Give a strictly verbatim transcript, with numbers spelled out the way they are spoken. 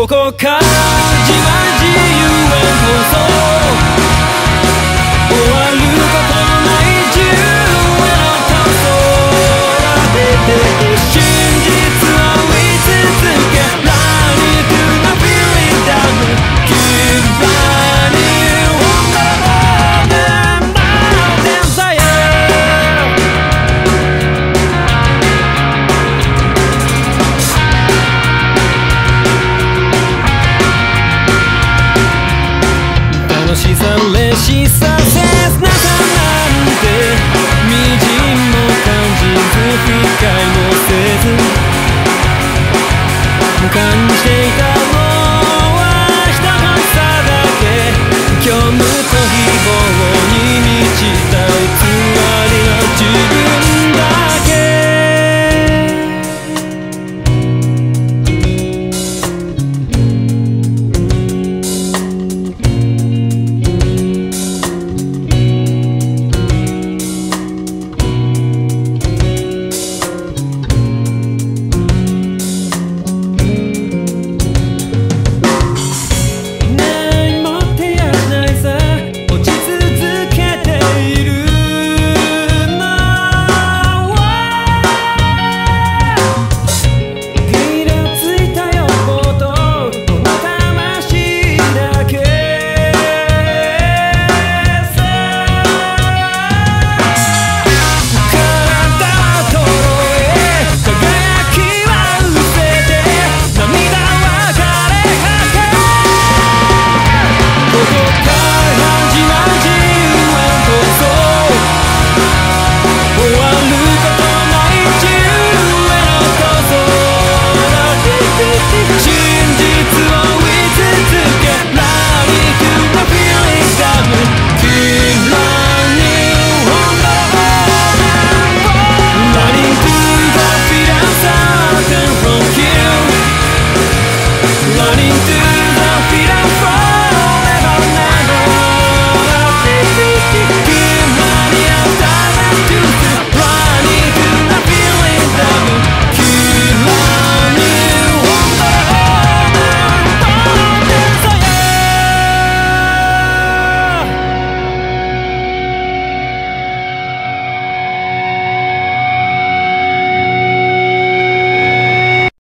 どこかじわじゆえん放送終わることのない自由への闘争が出て真実を追い続け Running to the feeling down Keep running over the mountain fire 楽しさ嬉しさ切なさなんてみじんも感じず理解もせず感じていた